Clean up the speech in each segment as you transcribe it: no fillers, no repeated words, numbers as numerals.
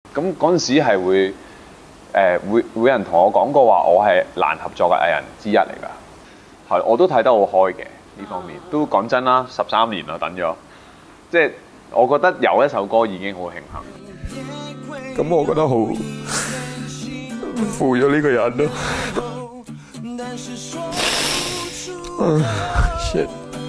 咁嗰陣時係會有人同我講過話，我係難合作嘅藝人之一嚟㗎。係，我都睇得好開嘅呢方面。都講真啦，13年啦等咗，即係我覺得有一首歌已經好慶幸。 咁我覺得好負咗呢個人咯。shit。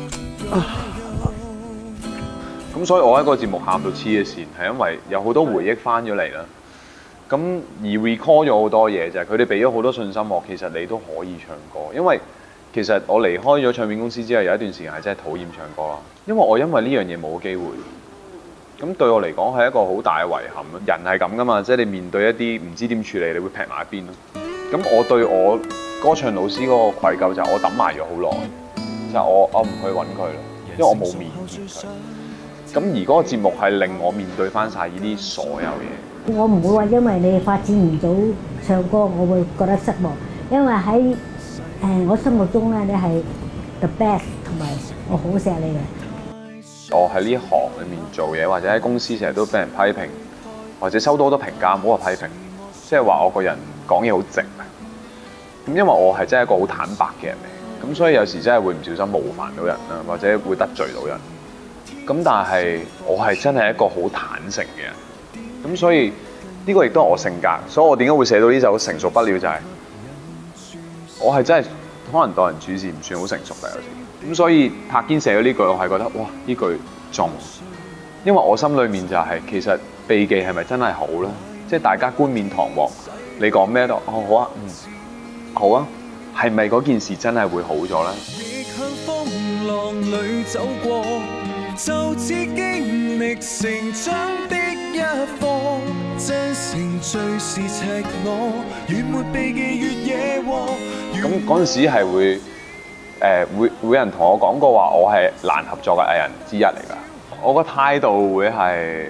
咁所以我喺個節目喊到黐嘅線，係因為有好多回憶翻咗嚟啦。咁而 recall 咗好多嘢就係佢哋俾咗好多信心我，其實你都可以唱歌。因為其實我離開咗唱片公司之後，有一段時間係真係討厭唱歌啦。因為呢樣嘢冇機會。咁對我嚟講係一個好大嘅遺憾咯。人係咁噶嘛，即係你面對一啲唔知點處理，你會劈埋一邊咯。咁我對我歌唱老師嗰個愧疚就係我等埋咗好耐，就係我唔去揾佢咯，因為我冇面見佢。咁而嗰個節目係令我面對翻晒呢啲所有嘢。 我唔會話因為你發展唔到唱歌，我會覺得失望。因為喺我心目中咧，你係 the best， 同埋我好錫你嘅。 我喺呢行裏面做嘢，或者喺公司成日都俾人批評，或者收到好多評價，唔好話批評，即係話我個人講嘢好直啊。咁因為我係真係一個好坦白嘅人嚟，咁所以有時真係會唔小心冒犯到人啦，或者會得罪到人。咁但係我係真係一個好坦誠嘅人，咁所以呢個亦都係我性格，所以我點解會寫到呢首成熟不了就係我係真係可能待人處事唔算好成熟嘅有時，咁所以柏堅寫咗呢句，我係覺得哇呢句中，因為我心裏面就係其實秘技係咪真係好咧？即係大家冠冕堂皇，你講咩都好啊，好啊，係咪嗰件事真係會好咗咧？就似經歷成長的一課，真誠最是赤裸，越沒避忌越惹禍。咁嗰陣時係會有人同我講過話，我係難合作嘅藝人之一嚟㗎。我個態度會係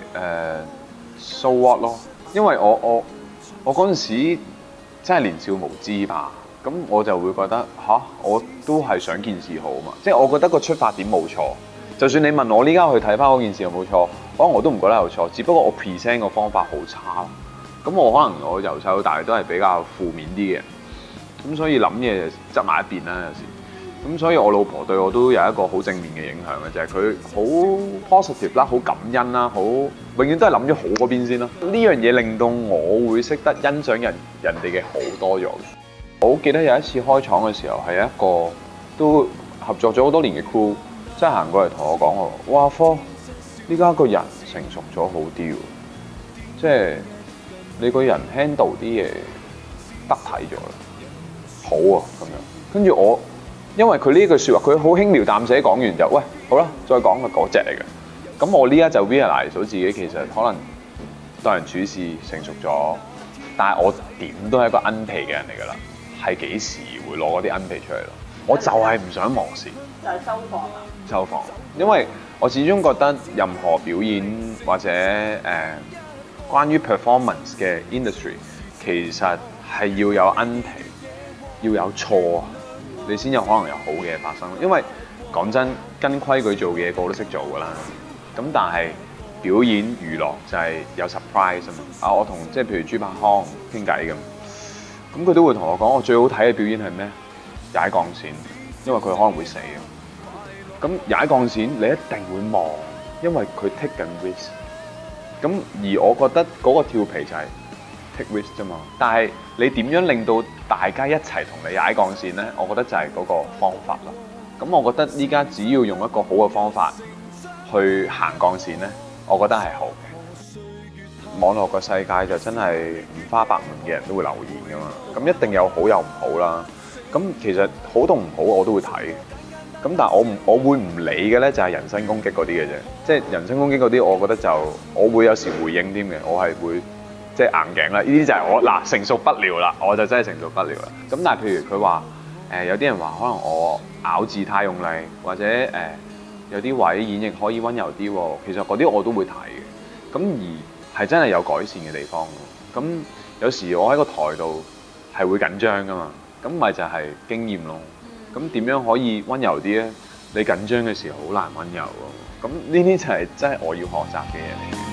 so what 咯，因為我嗰陣時真係年少無知吧，咁我就會覺得我都係想件事好嘛，即係我覺得個出發點冇錯。就算你問我呢家去睇翻嗰件事有冇錯，可能我都唔覺得有錯，只不過我 present 個方法好差。咁我可能我由細到大都係比較負面啲嘅人，咁所以諗嘢就執埋一邊啦有時。咁所以我老婆對我都有一個好正面嘅影響嘅，就係佢好 positive 啦，好感恩啦，永遠都係諗咗好嗰邊先啦。呢樣嘢令到我會識得欣賞人哋嘅好多咗。我好記得有一次開廠嘅時候，係一個都合作咗好多年嘅 crew。真係行過嚟同我講哇科，呢家個人成熟咗好啲喎，即係你個人 handle 啲嘢得體咗啦，好啊咁樣。跟住我，因為佢呢句説話，佢好輕描淡寫講完就喂好啦，再講嘅嗰隻嚟嘅。咁我呢家就 realize 到自己其實可能待人處事成熟咗，但係我點都係一個奀皮嘅人嚟㗎啦，係幾時會攞嗰啲奀皮出嚟咯？我就係唔想忘事。就係收放啦。收放，因為我始終覺得任何表演或者關於 performance 嘅 industry， 其實係要有奀皮，要有錯，你先有可能有好嘅嘢發生。因為講真，跟規矩做嘅嘢個個都識做㗎啦。咁但係表演娛樂就係有 surprise 啊嘛。我同即係譬如朱柏康傾偈咁佢都會同我講，我最好睇嘅表演係咩？踩鋼線，因為佢可能會死。咁踩鋼線你一定會望，因為佢 take 緊 risk。咁而我覺得嗰個跳皮就係 take risk 啫嘛。但係你點樣令到大家一齊同你踩鋼線咧？我覺得就係嗰個方法咯。咁我覺得依家只要用一個好嘅方法去行鋼線咧，我覺得係好嘅。網絡個世界就真係五花八門嘅人都會留言㗎嘛。咁一定有好有唔好啦。咁其實好同唔好我都會睇。咁但係我會唔理嘅咧，就係人身攻擊嗰啲嘅啫。即係人身攻擊嗰啲，我覺得就我會有時回應添嘅。我係會即係硬頸啦。呢啲就係我成熟不了啦，我就真係成熟不了啦。咁但係譬如佢話有啲人話可能我咬字太用力，或者有啲位演繹可以溫柔啲喎。其實嗰啲我都會睇嘅。咁而係真係有改善嘅地方。咁有時我喺個台度係會緊張㗎嘛。咁咪就係經驗咯。咁點樣可以溫柔啲咧？你緊張嘅時候好難溫柔喎。咁呢啲就係真係我要學習嘅嘢嚟。